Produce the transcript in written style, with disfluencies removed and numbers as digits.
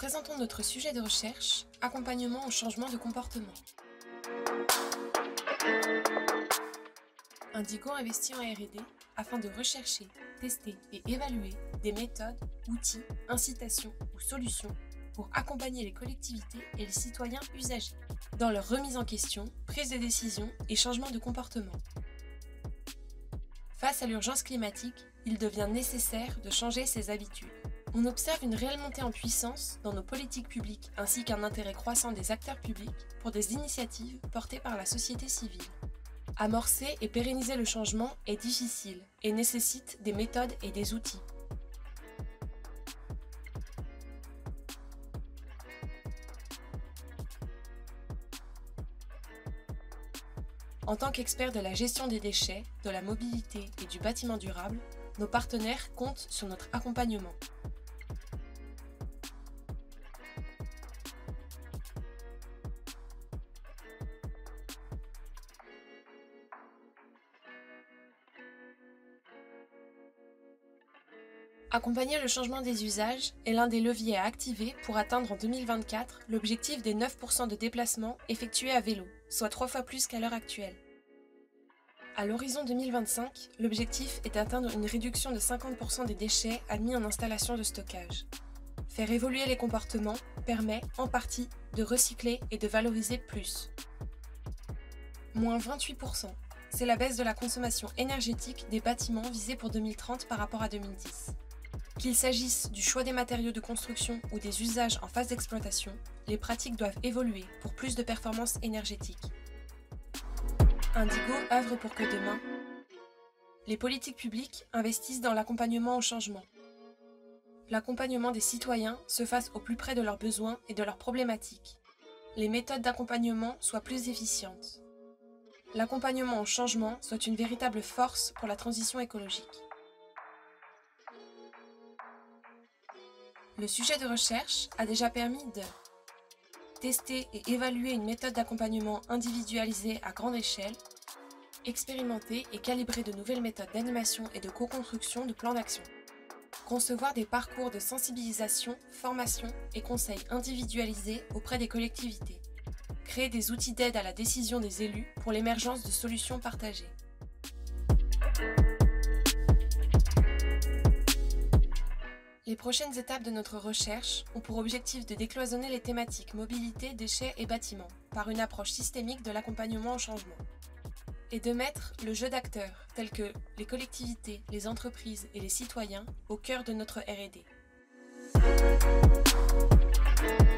présentons notre sujet de recherche, accompagnement au changement de comportement. Indigo investit en R&D afin de rechercher, tester et évaluer des méthodes, outils, incitations ou solutions pour accompagner les collectivités et les citoyens usagers dans leur remise en question, prise de décision et changement de comportement. Face à l'urgence climatique, il devient nécessaire de changer ses habitudes. On observe une réelle montée en puissance dans nos politiques publiques ainsi qu'un intérêt croissant des acteurs publics pour des initiatives portées par la société civile. Amorcer et pérenniser le changement est difficile et nécessite des méthodes et des outils. En tant qu'experts de la gestion des déchets, de la mobilité et du bâtiment durable, nos partenaires comptent sur notre accompagnement. Accompagner le changement des usages est l'un des leviers à activer pour atteindre en 2024 l'objectif des 9% de déplacements effectués à vélo, soit 3 fois plus qu'à l'heure actuelle. À l'horizon 2025, l'objectif est d'atteindre une réduction de 50% des déchets admis en installation de stockage. Faire évoluer les comportements permet, en partie, de recycler et de valoriser plus. Moins 28%, c'est la baisse de la consommation énergétique des bâtiments visés pour 2030 par rapport à 2010. Qu'il s'agisse du choix des matériaux de construction ou des usages en phase d'exploitation, les pratiques doivent évoluer pour plus de performance énergétique. Indigo œuvre pour que demain, les politiques publiques investissent dans l'accompagnement au changement. L'accompagnement des citoyens se fasse au plus près de leurs besoins et de leurs problématiques. Les méthodes d'accompagnement soient plus efficientes. L'accompagnement au changement soit une véritable force pour la transition écologique. Le sujet de recherche a déjà permis de tester et évaluer une méthode d'accompagnement individualisée à grande échelle, expérimenter et calibrer de nouvelles méthodes d'animation et de co-construction de plans d'action, concevoir des parcours de sensibilisation, formation et conseils individualisés auprès des collectivités, créer des outils d'aide à la décision des élus pour l'émergence de solutions partagées. Les prochaines étapes de notre recherche ont pour objectif de décloisonner les thématiques mobilité, déchets et bâtiments par une approche systémique de l'accompagnement au changement et de mettre le jeu d'acteurs tels que les collectivités, les entreprises et les citoyens au cœur de notre R&D.